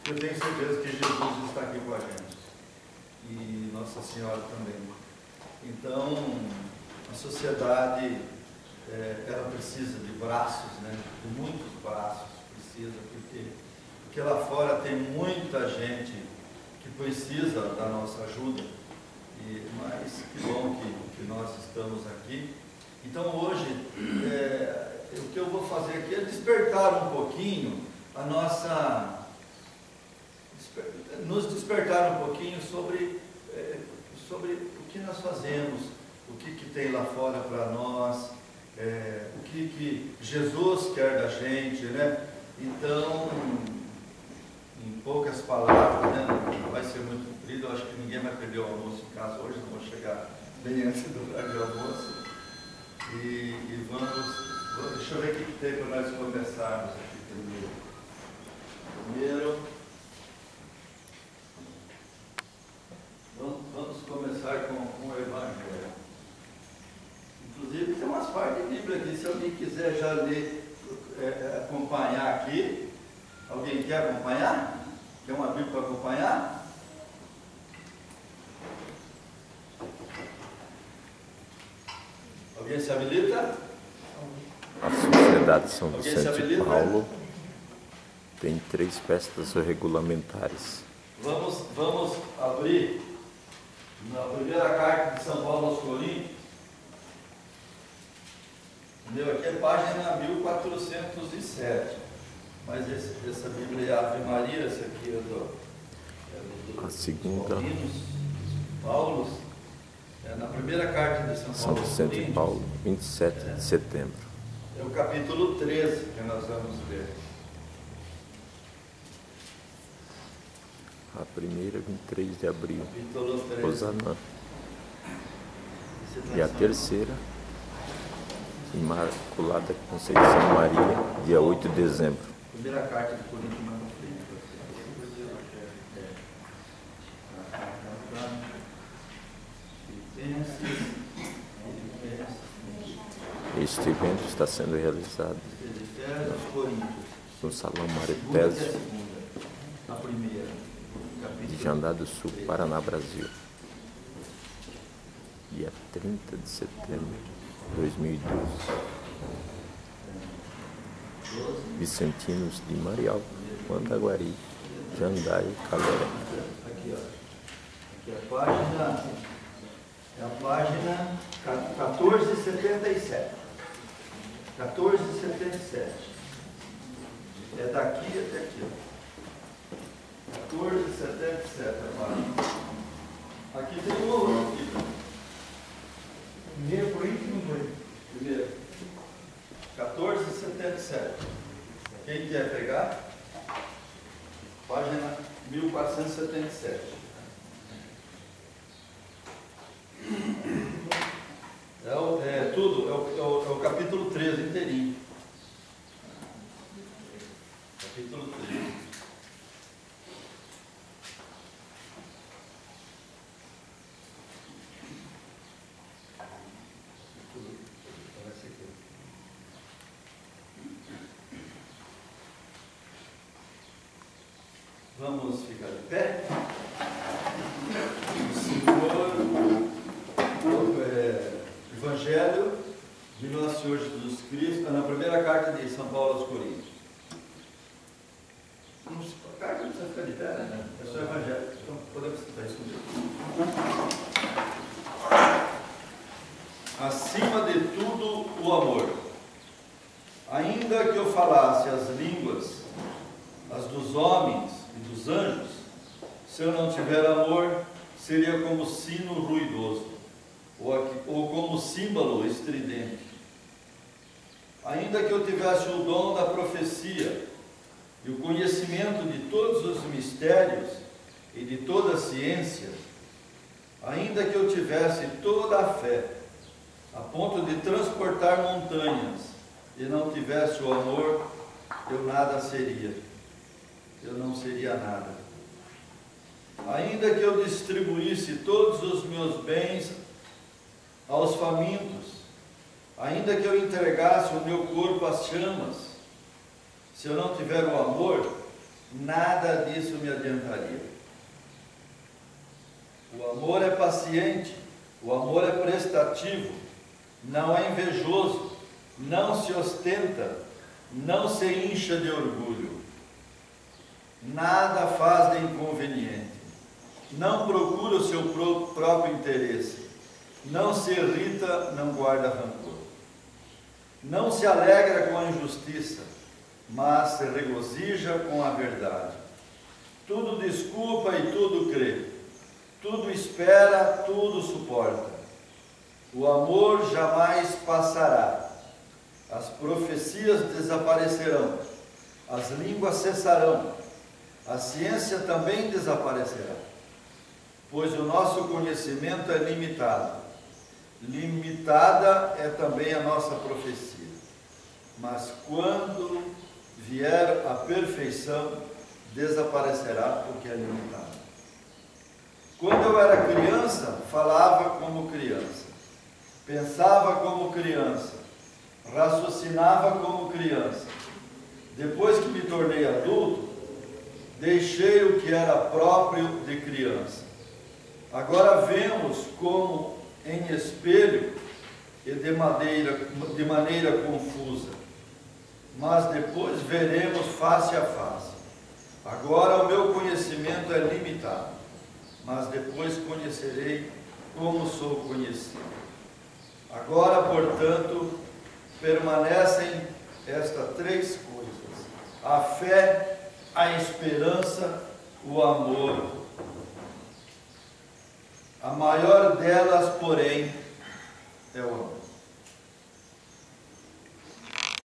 Eu tenho certeza que Jesus está aqui com a gente. E Nossa Senhora também. Então, a sociedade, ela precisa de braços, né? De muitos braços precisa, porque lá fora tem muita gente que precisa da nossa ajuda. Mas que bom que nós estamos aqui. Então hoje, o que eu vou fazer aqui é despertar um pouquinho nos despertar um pouquinho sobre o que nós fazemos, o que tem lá fora para nós, o que Jesus quer da gente, né? Então, em poucas palavras, né? Não vai ser muito comprido, eu acho que ninguém vai perder o almoço em casa hoje, não vou chegar bem antes do horário de almoço. E vamos, deixa eu ver o que tem para nós começarmos aqui primeiro. Vamos começar com o Evangelho. Inclusive tem umas partes de Bíblia aqui, se alguém quiser já ler, acompanhar aqui. Alguém quer acompanhar? Quer uma Bíblia para acompanhar? Alguém se habilita? A Sociedade São Vicente de Paulo tem 3 festas regulamentares. Vamos abrir na primeira carta de São Paulo aos Coríntios. O meu aqui é página 1407. Mas essa Bíblia é Ave Maria, essa aqui é do a segunda Paulinos, Paulos, na primeira carta de São São Paulo Vicente de Paulo, 27 de setembro. É o capítulo 13 que nós vamos ver. A primeira, 23 de abril, Capítulo 13. Rosana. E a terceira, Imaculada Conceição Maria, dia 8 de dezembro. Primeira carta de Coríntios, mais na frente. Este evento está sendo realizado no Salão Maritésio de Jandá do Sul, Paraná, Brasil, dia 30 de setembro de 2012. Vicentinos de Marial, Mandaguari, Jandá e Calera. Aqui, ó. Aqui é a página 1477. 1477. É daqui até aqui, ó. 1477 a página. Aqui tem um outro aqui. Primeiro Coríntios 2. Primeiro. 1477. Quem quer pegar? Página 1477. É o capítulo 13 inteirinho. Capítulo 13. Vamos ficar de pé. O Senhor, Evangelho de Nosso Senhor Jesus Cristo, na primeira carta de São Paulo aos Coríntios. A carta não precisa ficar de pé, né? É só Evangelho. Então podemos citar isso mesmo. Acima de tudo, o amor. Ainda que eu falasse as línguas, as dos homens e dos anjos, se eu não tiver amor, seria como sino ruidoso, ou como símbolo estridente. Ainda que eu tivesse o dom da profecia e o conhecimento de todos os mistérios e de toda a ciência, ainda que eu tivesse toda a fé, a ponto de transportar montanhas, e não tivesse o amor, eu nada seria. Eu não seria nada. Ainda que eu distribuísse todos os meus bens aos famintos, ainda que eu entregasse o meu corpo às chamas, se eu não tiver o amor, nada disso me adiantaria. O amor é paciente, o amor é prestativo, não é invejoso, não se ostenta, não se incha de orgulho, nada faz de inconveniente, não procura o seu próprio interesse, não se irrita, não guarda rancor, não se alegra com a injustiça, mas se regozija com a verdade. Tudo desculpa e tudo crê, tudo espera, tudo suporta. O amor jamais passará, as profecias desaparecerão, as línguas cessarão, a ciência também desaparecerá, pois o nosso conhecimento é limitado. Limitada é também a nossa profecia. Mas quando vier a perfeição, desaparecerá porque é limitada. Quando eu era criança, falava como criança, pensava como criança, raciocinava como criança. Depois que me tornei adulto, deixei o que era próprio de criança. Agora vemos como em espelho e de maneira confusa, mas depois veremos face a face. Agora o meu conhecimento é limitado, mas depois conhecerei como sou conhecido. Agora, portanto, permanecem estas três coisas: a fé, a esperança, o amor. A maior delas, porém, é o amor.